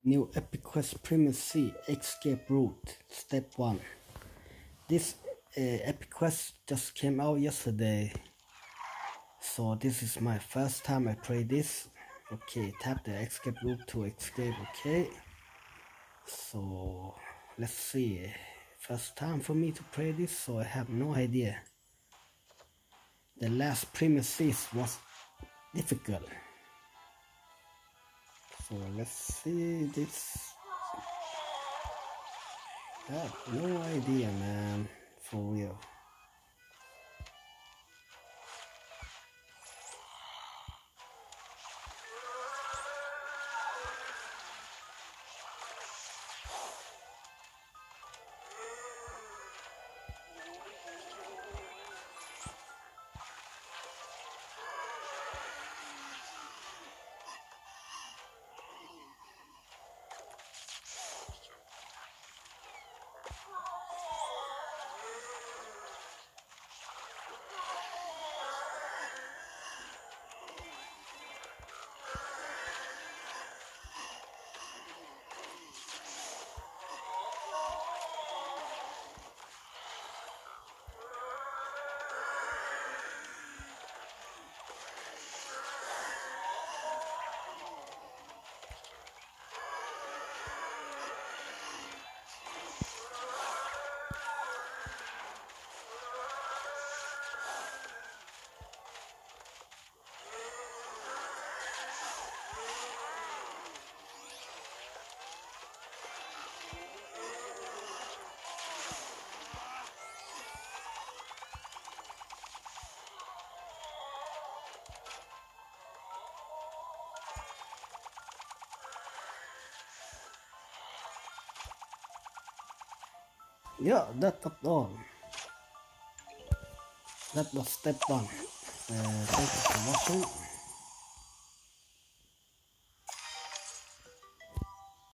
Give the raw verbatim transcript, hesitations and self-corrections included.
New Epic Quest Primacy Escape Route Step one. This uh, Epic Quest just came out yesterday, so this is my first time I play this. Okay, tap the escape route to escape. Okay, so let's see. First time for me to play this, so I have no idea. The last Primacies was difficult, so let's see this. I have no idea, man, for real. Yeah, that was all. That was step one. Uh, thank you for watching.